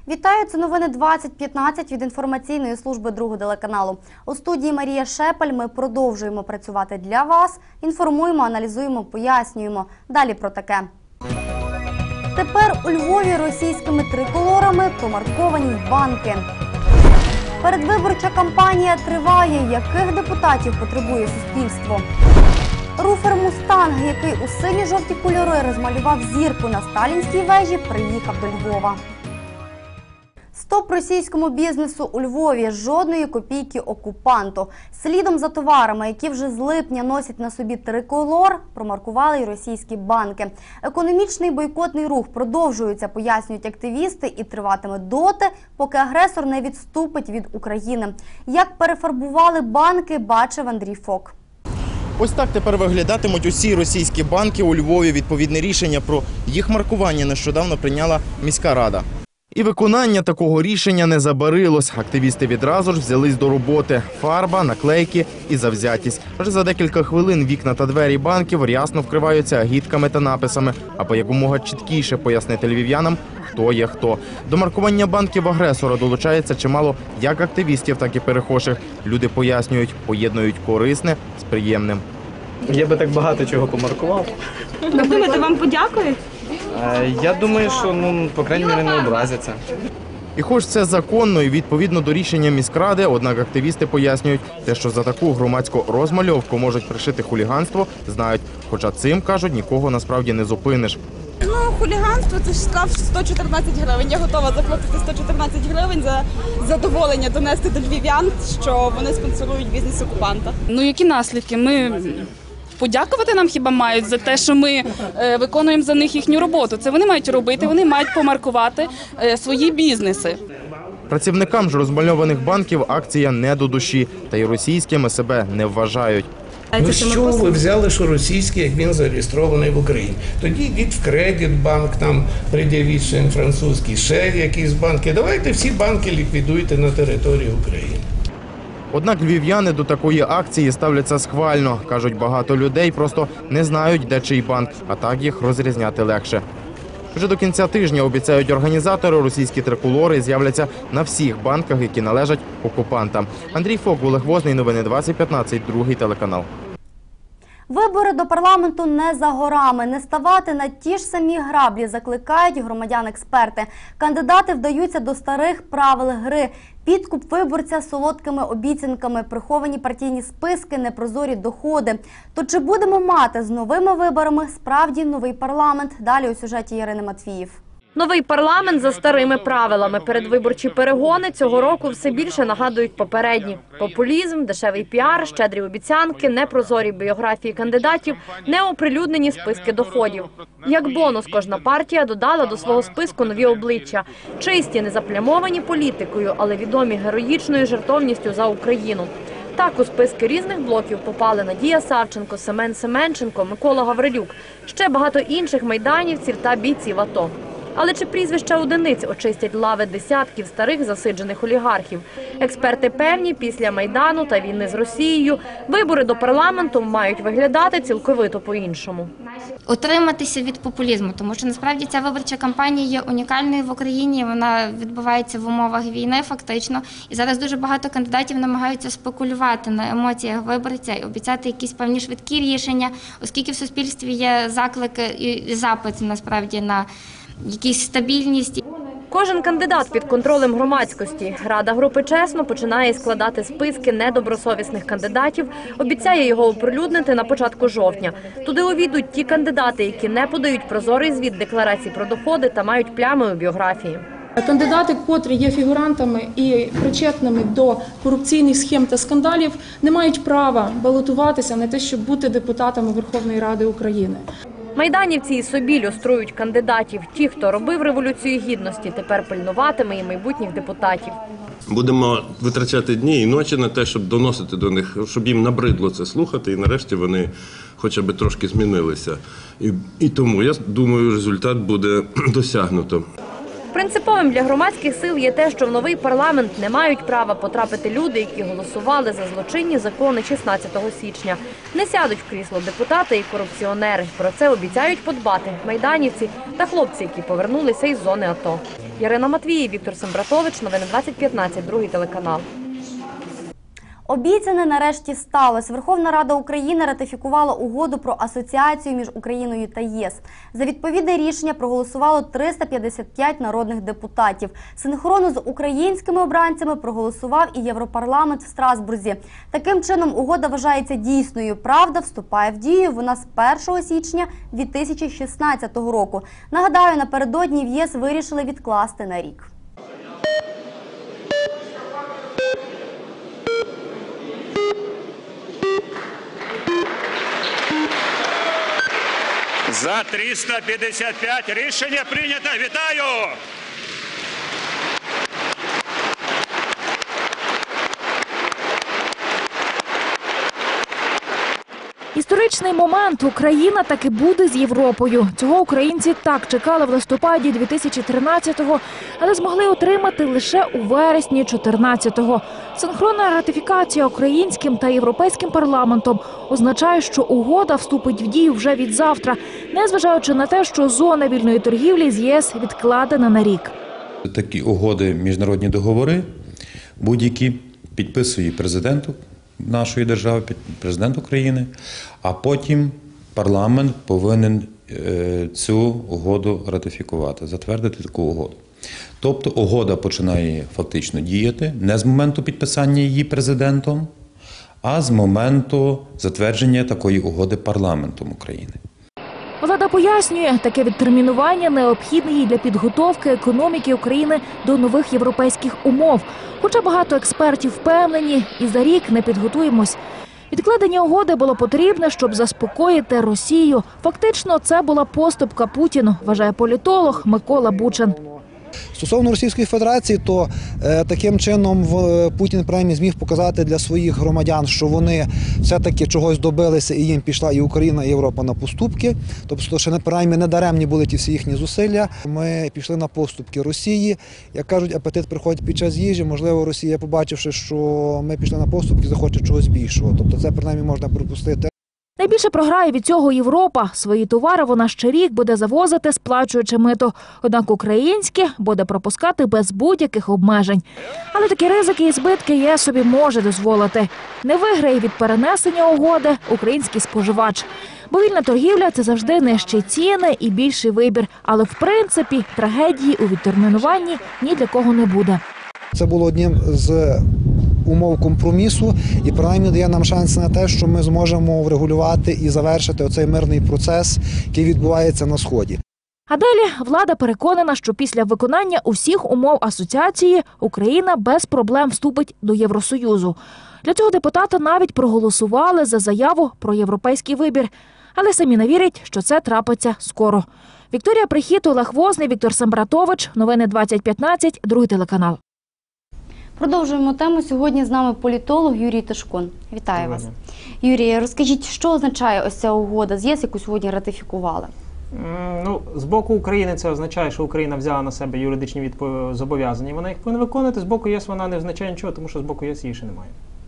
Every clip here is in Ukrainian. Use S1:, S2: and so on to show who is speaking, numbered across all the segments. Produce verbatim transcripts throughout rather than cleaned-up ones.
S1: Вітаю, це новини двадцять п'ятнадцять від інформаційної служби Другого телеканалу. У студії Марія Шепель ми продовжуємо працювати для вас. Інформуємо, аналізуємо, пояснюємо. Далі про таке. Тепер у Львові російськими триколорами помарковані банки. Передвиборча кампанія триває. Яких депутатів потребує суспільство? Руфер «Мустанг», який у сині-жовті кольори розмалював зірку на Сталінській вежі, приїхав до Львова. Стоп російському бізнесу у Львові, жодної копійки окупанту. Слідом за товарами, які вже з липня носять на собі триколор, промаркували й російські банки. Економічний бойкотний рух продовжується, пояснюють активісти, і триватиме доти, поки агресор не відступить від України. Як перефарбували банки, бачив Андрій Фок.
S2: Ось так тепер виглядатимуть усі російські банки у Львові. Відповідне рішення про їх маркування нещодавно прийняла міська рада. І виконання такого рішення не забарилось. Активісти відразу ж взялись до роботи. Фарба, наклейки і завзятість. Вже за декілька хвилин вікна та двері банків рясно вкриваються агітками та написами, аби якомога чіткіше пояснити львів'янам, хто є хто. До маркування банків агресора долучається чимало як активістів, так і перехожих. Люди пояснюють, поєднують корисне з приємним.
S3: Я би так багато чого помаркував.
S4: Ви думаєте, вам подякують?
S3: Я думаю, що, ну, по крайній мірі, не образяться.
S2: І хоч це законно і відповідно до рішення міськради, однак активісти пояснюють, те, що за таку громадську розмальовку можуть пришити хуліганство, знають. Хоча цим, кажуть, нікого насправді не зупиниш.
S4: Ну, хуліганство – це ж штраф сто чотирнадцять гривень. Я готова заплатити сто чотирнадцять гривень за задоволення донести до львів'ян, що вони спонсорують бізнес окупанта.
S5: Ну, які наслідки? Ми... Подякувати нам хіба мають за те, що ми е, виконуємо за них їхню роботу. Це вони мають робити, вони мають помаркувати е, свої бізнеси.
S2: Працівникам ж розмальованих банків акція не до душі, та й російськими себе не вважають.
S6: Ну з чого ви взяли, що російський, як він зареєстрований в Україні? Тоді йдіть в Кредитбанк, там пред'явіть ще французький, ще якісь банки. Давайте всі банки ліквідуйте на території України.
S2: Однак львів'яни до такої акції ставляться схвально. Кажуть, багато людей просто не знають, де чий банк, а так їх розрізняти легше. Вже до кінця тижня, обіцяють організатори, російські триколори з'являться на всіх банках, які належать окупантам. Андрій Фок, Олег Возний, новини двадцять п'ятнадцять, Другий телеканал.
S1: Вибори до парламенту не за горами. Не ставати на ті ж самі граблі закликають громадян-експерти. Кандидати вдаються до старих правил гри. Підкуп виборця солодкими обіцянками, приховані партійні списки, непрозорі доходи. То чи будемо мати з новими виборами справді новий парламент? Далі у сюжеті Ірини Матвіїв.
S7: Новий парламент за старими правилами. Передвиборчі перегони цього року все більше нагадують попередні. Популізм, дешевий піар, щедрі обіцянки, непрозорі біографії кандидатів, неоприлюднені списки доходів. Як бонус кожна партія додала до свого списку нові обличчя. Чисті, незаплямовані політикою, але відомі героїчною жертовністю за Україну. Так у списки різних блоків попали Надія Савченко, Семен Семенченко, Микола Гаврилюк, ще багато інших майданівців та бійців АТО. Але чи прізвища одиниць очистять лави десятків старих засиджених олігархів? Експерти певні, після Майдану та війни з Росією вибори до парламенту мають виглядати цілковито по-іншому.
S8: Утриматися від популізму, тому що насправді ця виборча кампанія є унікальною в Україні, вона відбувається в умовах війни фактично. І зараз дуже багато кандидатів намагаються спекулювати на емоціях виборця і обіцяти якісь певні швидкі рішення, оскільки в суспільстві є заклики і запит насправді на якісь стабільність.
S7: Кожен кандидат під контролем громадськості. Рада групи «Чесно» починає складати списки недобросовісних кандидатів, обіцяє його оприлюднити на початку жовтня. Туди увійдуть ті кандидати, які не подають прозорий звіт декларацій про доходи та мають плями у біографії.
S9: Кандидати, котрі є фігурантами і причетними до корупційних схем та скандалів, не мають права балотуватися на те, щоб бути депутатами Верховної Ради України.
S7: Майданівці і собі люструють кандидатів. Ті, хто робив Революцію Гідності, тепер пильнуватиме і майбутніх депутатів.
S10: Будемо витрачати дні і ночі на те, щоб доносити до них, щоб їм набридло це слухати, і нарешті вони хоча б трошки змінилися. І, і тому, я думаю, результат буде досягнуто.
S7: Принциповим для громадських сил є те, що в новий парламент не мають права потрапити люди, які голосували за злочинні закони шістнадцятого січня. Не сядуть в крісло депутати і корупціонери. Про це обіцяють подбати майданівці та хлопці, які повернулися із зони АТО. Ярина Матвій, Віктор Сембратович, новини двадцять п'ятнадцять, другий телеканал.
S1: Обіцяне нарешті сталося. Верховна Рада України ратифікувала угоду про асоціацію між Україною та ЄС. За відповідне рішення проголосувало триста п'ятдесят п'ять народних депутатів. Синхронно з українськими обранцями проголосував і Європарламент в Страсбурзі. Таким чином, угода вважається дійсною. Правда, вступає в дію вона з першого січня дві тисячі шістнадцятого року. Нагадаю, напередодні в ЄС вирішили відкласти на рік.
S11: За триста п'ятдесят п'ять рішення прийнято. Вітаю!
S12: Історичний момент. Україна таки буде з Європою. Цього українці так чекали в листопаді дві тисячі тринадцятого, але змогли отримати лише у вересні чотирнадцятого. Синхронна ратифікація українським та європейським парламентом означає, що угода вступить в дію вже від завтра, незважаючи на те, що зона вільної торгівлі з ЄС відкладена на рік.
S13: Такі угоди, міжнародні договори, будь-які підписує президент нашої держави, президент України, а потім парламент повинен цю угоду ратифікувати, затвердити таку угоду. Тобто угода починає фактично діяти не з моменту підписання її президентом, а з моменту затвердження такої угоди парламентом України.
S12: Влада пояснює, таке відтермінування необхідне їй для підготовки економіки України до нових європейських умов. Хоча багато експертів впевнені, і за рік не підготуємось. Відкладення угоди було потрібне, щоб заспокоїти Росію. Фактично, це була поступка Путіну, вважає політолог Микола Бучан.
S14: Стосовно Російської Федерації, то е, таким чином в, Путін принаймні зміг показати для своїх громадян, що вони все-таки чогось добилися і їм пішла і Україна, і Європа на поступки. Тобто, що не, принаймні не даремні були ті всі їхні зусилля. Ми пішли на поступки Росії. Як кажуть, апетит приходить під час їжі. Можливо, Росія, побачивши, що ми пішли на поступки, захоче чогось більшого. Тобто це принаймні можна припустити.
S12: Найбільше програє від цього Європа. Свої товари вона ще рік буде завозити, сплачуючи мито. Однак українські буде пропускати без будь-яких обмежень. Але такі ризики і збитки ЄС собі може дозволити. Не виграє від перенесення угоди український споживач. Бо вільна торгівля – це завжди нижчі ціни і більший вибір. Але в принципі трагедії у відтермінуванні ні для кого не буде.
S14: Це було одним з умов компромісу і принаймні дає нам шанс на те, що ми зможемо врегулювати і завершити оцей мирний процес, який відбувається на Сході.
S12: А далі влада переконана, що після виконання усіх умов асоціації Україна без проблем вступить до Євросоюзу. Для цього депутати навіть проголосували за заяву про європейський вибір. Але самі не вірять, що це трапиться скоро. Вікторія Прихід, Олег Возний, Віктор Сембратович. Новини двадцять п'ятнадцять, другий телеканал.
S1: Продовжуємо тему. Сьогодні з нами політолог Юрій Тишкун. Вітаю вас. Юрій, розкажіть, що означає ось ця угода з ЄС, яку сьогодні ратифікували?
S15: Ну, з боку України це означає, що Україна взяла на себе юридичні відпо... зобов'язання. Вона їх повинна виконувати. З боку ЄС вона не означає нічого, тому що з боку ЄС її ще немає.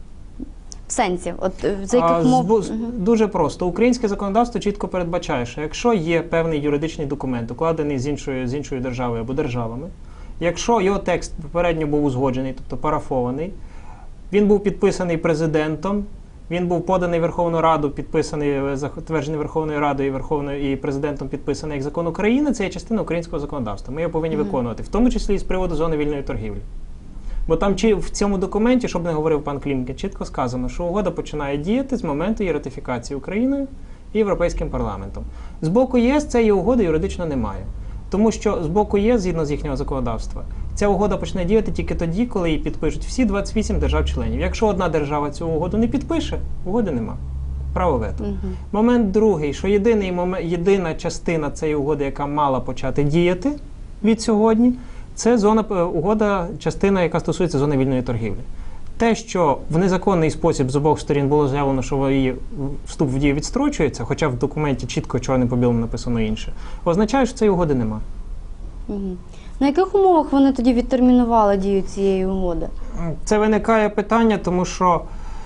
S1: В сенсі? От за яких мов?
S15: Угу. Дуже просто. Українське законодавство чітко передбачає, що якщо є певний юридичний документ, укладений з іншою, з іншою державою або державами, якщо його текст попередньо був узгоджений, тобто парафований, він був підписаний президентом, він був поданий Верховну Раду, підписаний, затверджений Верховною Радою і Верховною і президентом підписаний як закон України, це є частина українського законодавства. Ми його повинні mm-hmm. виконувати, в тому числі і з приводу зони вільної торгівлі. Бо там в цьому документі, щоб не говорив пан Клімкін, чітко сказано, що угода починає діяти з моменту її ратифікації Україною і Європейським парламентом. З боку ЄС цієї угоди юридично немає. Тому що з боку ЄС, згідно з їхнього законодавства, ця угода почне діяти тільки тоді, коли її підпишуть всі двадцять вісім держав-членів. Якщо одна держава цю угоду не підпише, угоди нема. Право вето. Угу. Момент другий, що єдиний момент, єдина частина цієї угоди, яка мала почати діяти від сьогодні, це зона угода, частина, яка стосується зони вільної торгівлі. Те, що в незаконний спосіб з обох сторін було заявлено, що її вступ в дію відстрочується, хоча в документі чітко чорним по білому написано інше, означає, що цієї угоди нема.
S1: Угу. На яких умовах вони тоді відтермінували дію цієї угоди?
S15: Це виникає питання, тому що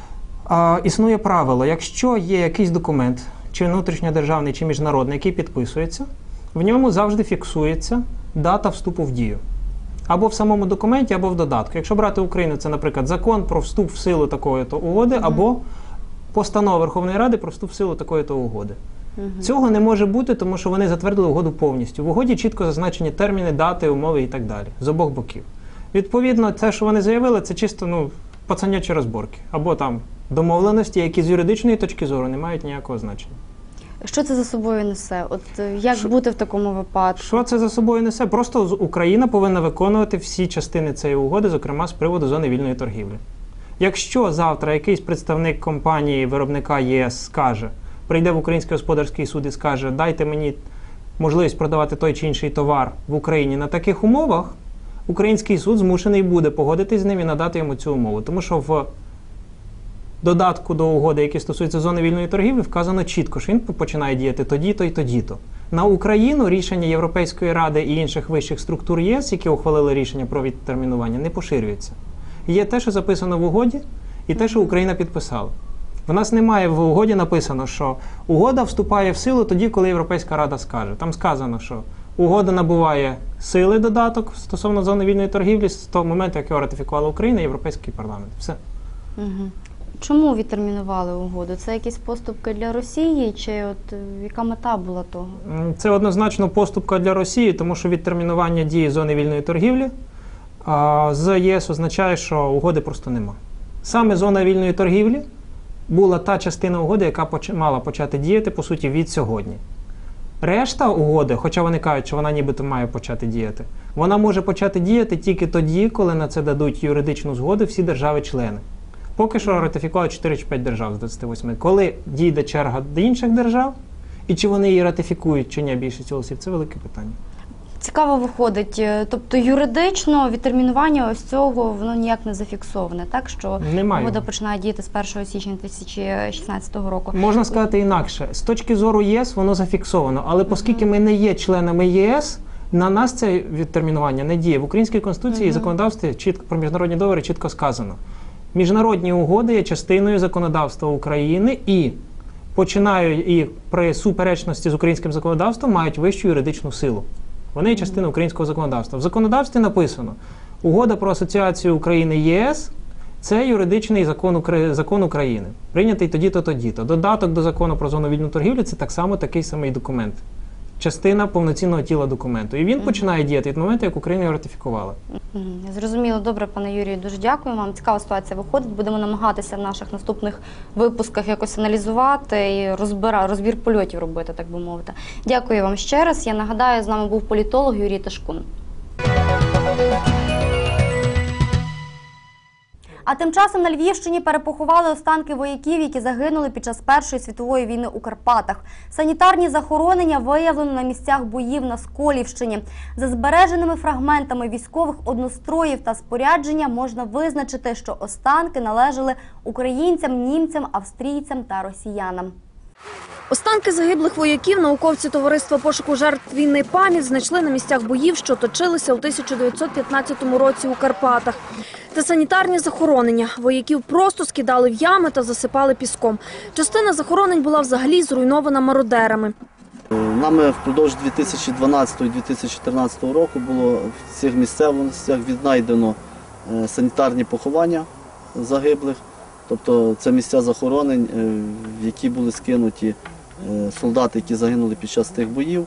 S15: а, існує правило, якщо є якийсь документ, чи внутрішньодержавний, чи міжнародний, який підписується, в ньому завжди фіксується дата вступу в дію. Або в самому документі, або в додатку. Якщо брати Україну, це, наприклад, закон про вступ в силу такої-то угоди, mm-hmm. або постанова Верховної Ради про вступ в силу такої-то угоди. Mm-hmm. Цього не може бути, тому що вони затвердили угоду повністю. В угоді чітко зазначені терміни, дати, умови і так далі. З обох боків. Відповідно, те, що вони заявили, це чисто ну, пацанячі розборки. Або там домовленості, які з юридичної точки зору не мають ніякого значення.
S1: Що це за собою несе? От як Шо? бути в такому випадку?
S15: Що це за собою несе? Просто Україна повинна виконувати всі частини цієї угоди, зокрема з приводу зони вільної торгівлі. Якщо завтра якийсь представник компанії, виробника ЄС скаже, прийде в Український господарський суд і скаже, дайте мені можливість продавати той чи інший товар в Україні на таких умовах, Український суд змушений буде погодитись з ним і надати йому цю умову. Тому що в додатку до угоди, який стосується зони вільної торгівлі, вказано чітко, що він починає діяти тоді-то і тоді-то. На Україну рішення Європейської Ради і інших вищих структур ЄС, які ухвалили рішення про відтермінування, не поширюються. Є те, що записано в угоді, і те, що Україна підписала. В нас немає в угоді написано, що угода вступає в силу тоді, коли Європейська Рада скаже. Там сказано, що угода набуває сили додаток стосовно зони вільної торгівлі з того моменту, як його ратифікувала Україна і Європейський парламент. Все.
S1: Угу. Чому відтермінували угоду? Це якісь поступки для Росії, чи от яка мета була того?
S15: Це однозначно поступка для Росії, тому що відтермінування дії зони вільної торгівлі а, з ЄС означає, що угоди просто нема. Саме зона вільної торгівлі була та частина угоди, яка поч... мала почати діяти, по суті, від сьогодні. Решта угоди, хоча вони кажуть, що вона нібито має почати діяти, вона може почати діяти тільки тоді, коли на це дадуть юридичну згоду всі держави-члени. Поки що ратифікували чотири чи п'ять держав з двадцяти восьми. Коли дійде черга до інших держав, і чи вони її ратифікують, чи ні, більшість голосів, це велике питання.
S1: Цікаво виходить. Тобто юридично відтермінування ось цього, воно ніяк не зафіксоване, так? Що угода починає діяти з першого січня дві тисячі шістнадцятого року.
S15: Можна сказати інакше. З точки зору ЄС воно зафіксовано, але оскільки ми не є членами ЄС, на нас це відтермінування не діє. В Українській Конституції і законодавстві чітко про міжнародні договори чітко сказано. Міжнародні угоди є частиною законодавства України і починають і при суперечності з українським законодавством мають вищу юридичну силу. Вони є частиною українського законодавства. В законодавстві написано, угода про асоціацію України ЄС – це юридичний закон, закон України, прийнятий тоді-то, тоді-то. Додаток до закону про зону вільної торгівлі – це так само такий самий документ. Частина повноцінного тіла документу. І він mm-hmm. починає діяти від моменту, як Україна його ратифікувала.
S1: Mm-hmm. Зрозуміло. Добре, пане Юрію, дуже дякую вам. Цікава ситуація виходить. Будемо намагатися в наших наступних випусках якось аналізувати і розбира, розбір польотів робити, так би мовити. Дякую вам ще раз. Я нагадаю, з нами був політолог Юрій Тишкун. А тим часом на Львівщині перепоховали останки вояків, які загинули під час Першої світової війни у Карпатах. Санітарні захоронення виявлено на місцях боїв на Сколівщині. За збереженими фрагментами військових одностроїв та спорядження можна визначити, що останки належали українцям, німцям, австрійцям та росіянам.
S12: Останки загиблих вояків науковці Товариства пошуку жертв війни «Пам'ять» знайшли на місцях боїв, що точилися у тисяча дев'ятсот п'ятнадцятому році у Карпатах. Це санітарні захоронення. Вояків просто скидали в ями та засипали піском. Частина захоронень була взагалі зруйнована мародерами.
S16: Нами впродовж дві тисячі дванадцятого - дві тисячі чотирнадцятого року було в цих місцевостях віднайдено санітарні поховання загиблих. Тобто це місця захоронень, в які були скинуті солдати, які загинули під час тих боїв.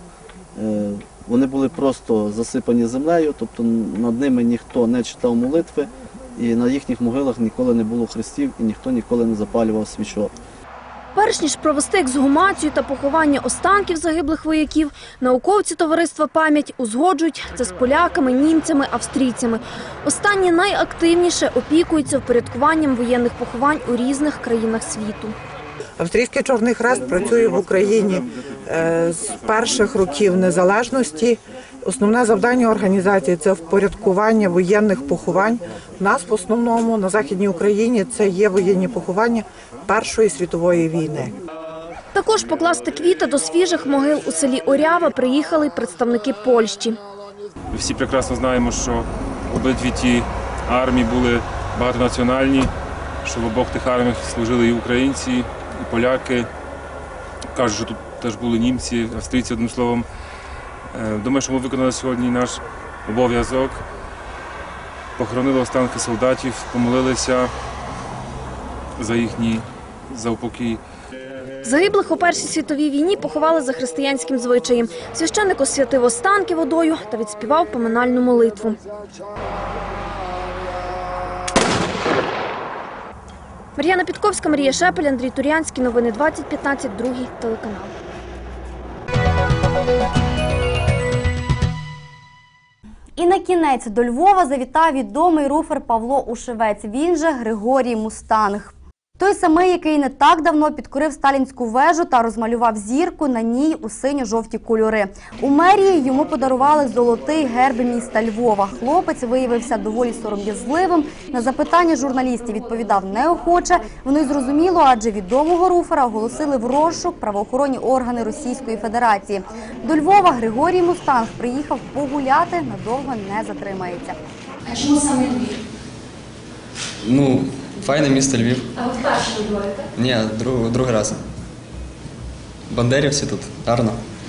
S16: Вони були просто засипані землею, тобто над ними ніхто не читав молитви, і на їхніх могилах ніколи не було хрестів, і ніхто ніколи не запалював свічок.
S12: Перш ніж провести ексгумацію та поховання останків загиблих вояків, науковці Товариства «Пам'ять» узгоджують це з поляками, німцями, австрійцями. Останні найактивніше опікуються впорядкуванням воєнних поховань у різних країнах світу.
S17: Австрійський Чорний Хрест працює в Україні з перших років незалежності. Основне завдання організації – це впорядкування воєнних поховань. У нас в основному на Західній Україні це є воєнні поховання Першої світової війни.
S12: Також покласти квіти до свіжих могил у селі Орява приїхали представники Польщі.
S18: Всі прекрасно знаємо, що обидві ті армії були багатонаціональні, що в обох тих арміях служили і українці, і поляки. Кажуть, що тут теж були німці, австрійці, одним словом. Думаю, що ми виконали сьогодні наш обов'язок. похоронили останки солдатів, помолилися за їхній заупокій.
S19: Загиблих у Першій світовій війні поховали за християнським звичаєм. Священник освятив останки водою та відспівав поминальну молитву. Мар'яна Підковська, Марія Шепель, Андрій Турянський. Новини двадцять п'ятнадцять, другий телеканал.
S1: І на кінець до Львова завітав відомий руфер Павло Ушевець, він же Григорій Мустанг. Той самий, який не так давно підкорив Сталінську вежу та розмалював зірку на ній у синьо-жовті кольори. У мерії йому подарували золотий герб міста Львова. Хлопець виявився доволі сором'язливим. На запитання журналістів відповідав неохоче. Воно й зрозуміло, адже відомого руфера оголосили в розшук правоохоронні органи Російської Федерації. До Львова Григорій Мустанг приїхав погуляти, надовго не затримається.
S20: А чому саме Львів?
S21: Ну, файне місто Львів.
S20: А от перше ви говорите?
S21: Ні, друг, другий раз. Бандерівці тут, гарно.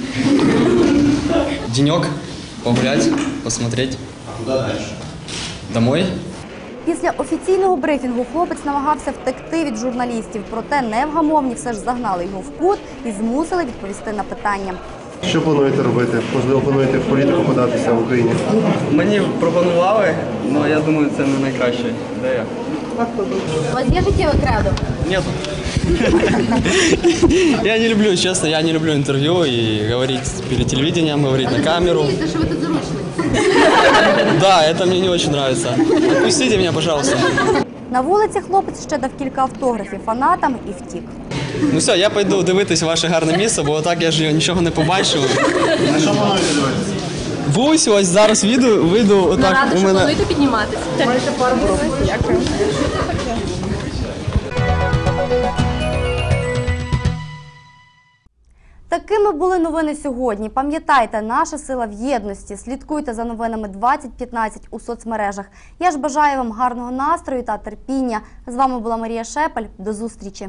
S21: Денек, погулять, посмотреть.
S22: А куди далі?
S21: Домой.
S1: Після офіційного брифінгу хлопець намагався втекти від журналістів, проте невгамовні все ж загнали його в кут і змусили відповісти на питання.
S22: Що плануєте робити? Можливо, плануєте в політику податися в Україні?
S21: Мені пропонували, але я думаю, це не найкраща ідея.
S1: У вас є життєве кредо?
S21: Нет. Я не люблю, честно, я не люблю интервью и говорить перед телевидением, говорить на камеру.
S1: Розумієте, що ви тут заручник?
S21: Да, это мне не очень нравится. Отпустите меня, пожалуйста.
S1: На вулиці хлопець ще дав кілька автографів фанатам і втік.
S21: Ну все, я пойду дивитись ваше гарне місце, бо так я ж нічого не побачив.
S22: На що плануєте дивитися?
S21: Ось, ось зараз вийду, вийду отак.
S19: Нарада,
S21: у
S19: що
S21: мене...
S19: плануєте підніматися? Можете фарбу робити. Дякую.
S1: Такими були новини сьогодні. Пам'ятайте, наша сила в єдності. Слідкуйте за новинами двадцять п'ятнадцять у соцмережах. Я ж бажаю вам гарного настрою та терпіння. З вами була Марія Шепель. До зустрічі.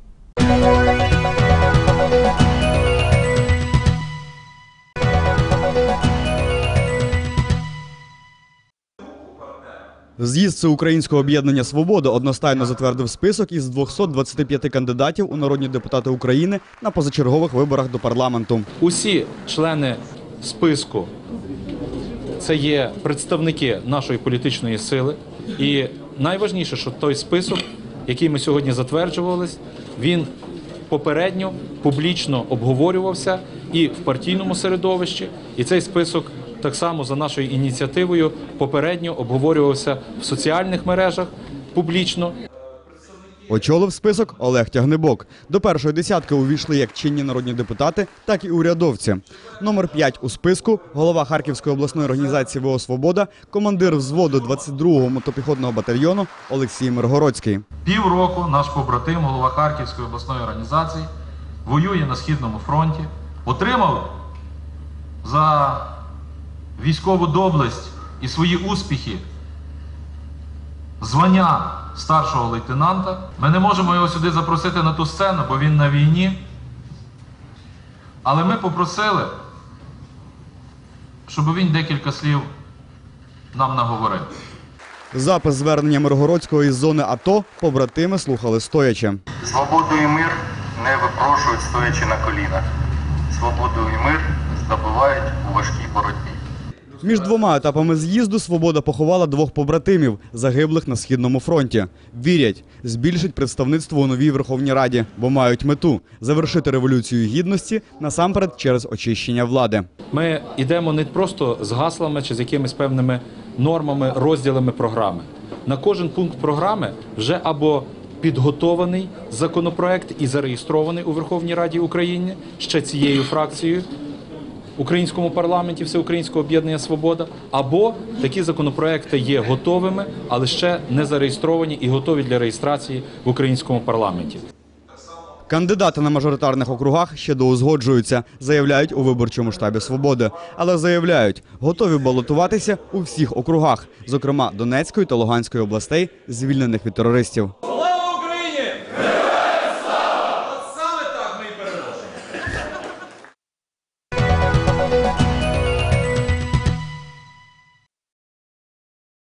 S23: З'їзд Всеукраїнського об'єднання «Свобода» одностайно затвердив список із двохсот двадцяти п'яти кандидатів у народні депутати України на позачергових виборах до парламенту.
S24: Усі члени списку – це є представники нашої політичної сили. І найважніше, що той список, який ми сьогодні затверджували, він попередньо публічно обговорювався і в партійному середовищі, і цей список так само за нашою ініціативою попередньо обговорювався в соціальних мережах публічно.
S23: Очолив список Олег Тягнебок. До першої десятки увійшли як чинні народні депутати, так і урядовці. Номер п'ять у списку – голова Харківської обласної організації ВО «Свобода», командир взводу двадцять другого мотопіхотного батальйону Олексій Миргородський.
S25: Півроку наш побратим, голова Харківської обласної організації, воює на Східному фронті, отримав за військову доблесть і свої успіхи звання старшого лейтенанта. Ми не можемо його сюди запросити на ту сцену, бо він на війні. Але ми попросили, щоб він декілька слів нам наговорив.
S23: Запис звернення Миргородського із зони АТО побратими слухали стоячи.
S26: Свободу і мир не випрошують стоячи на колінах. Свободу і мир здобувають у важкій боротьбі.
S23: Між двома етапами з'їзду «Свобода» поховала двох побратимів, загиблих на Східному фронті. Вірять, збільшить представництво у новій Верховній Раді, бо мають мету – завершити Революцію Гідності насамперед через очищення влади.
S24: Ми йдемо не просто з гаслами чи з якимись певними нормами, розділами програми. На кожен пункт програми вже або підготований законопроект і зареєстрований у Верховній Раді України ще цією фракцією, в українському парламенті Всеукраїнського об'єднання «Свобода», або такі законопроекти є готовими, але ще не зареєстровані і готові для реєстрації в українському парламенті.
S23: Кандидати на мажоритарних округах ще доузгоджуються, заявляють у виборчому штабі «Свободи». Але заявляють, готові балотуватися у всіх округах, зокрема Донецької та Луганської областей, звільнених від терористів.